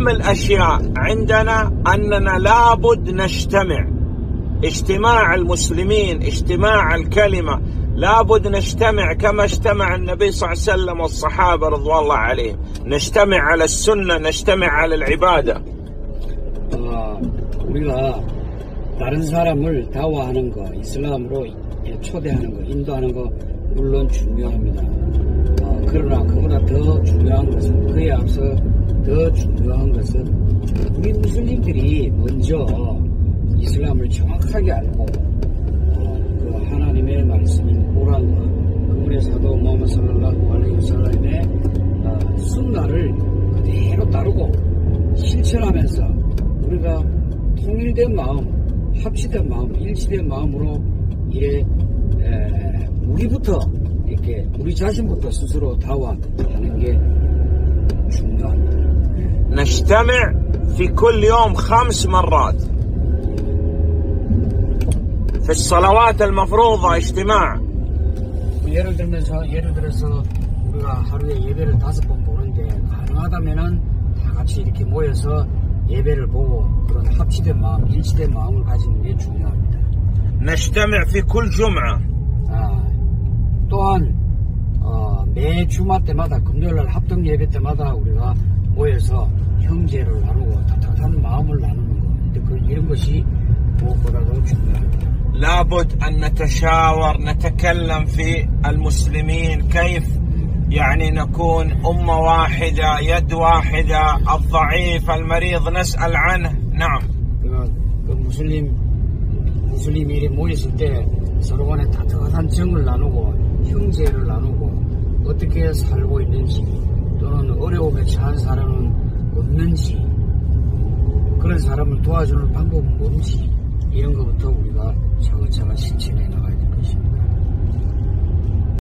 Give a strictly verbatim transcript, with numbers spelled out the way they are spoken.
أهم الأشياء عندنا أننا لابد نجتمع، اجتماع المسلمين، اجتماع الكلمة، لابد نجتمع كما اجتمع النبي صلى الله عليه وسلم والصحابة رضوان الله عليهم، نجتمع على السنة، نجتمع على العبادة. 어, 우리가 다른 사람을 다와하는 거, 이슬람으로 초대하는 거, 인도하는 거 물론 중요합니다. 어, 그러나 그보다 더 중요한 것은, 그에 앞서 더 중요한 것은 우리 무슬림들이 먼저 이슬람을 정확하게 알고 어, 그 하나님의 말씀인 꾸란과 그분의 사도 무함마드 살랄라후 알레이히 와살람의 어, 순나를 그대로 따르고 실천하면서 우리가 통일된 마음, 합치된 마음, 일치된 마음으로 이래 에, 우리부터 이렇게 우리 자신부터 스스로 다와하는 게 중요합니다. نجتمع في كل يوم خمس مرات في الصلوات المفروضة اجتماع. 예를 들면서 예를 들어서 우리가 하루에 예배를 다섯 번 보는데 가능하다면은 다 같이 이렇게 모여서 예배를 보고 그런 합치된 마음, 일치된 마음을 가지는 게 중요합니다. نجتمع في كل جمعة. 아, 또한 어, 매 주말 때마다 금요일날 합동 예배 때마다 우리가 모여서 형제를 나누고 따뜻한 마음을 나누는 거, 근데 그 이런 것이 무엇보다도 중요합니다. لابد أن نتشاور نتكلم في المسلمين كيف يعني نكون أمة واحدة يد واحدة الضعيف المريض نسأل عنه. نعم. 그 무슬림 무슬림이 모였을 때 서로 간에 따뜻한 정을 나누고 형제를 나누고 어떻게 살고 있는지 또는 어려움에 처한 사람은 없는지 그런 사람을 도와주는 방법은 뭔지 이런 것부터 우리가 차근차근 실천해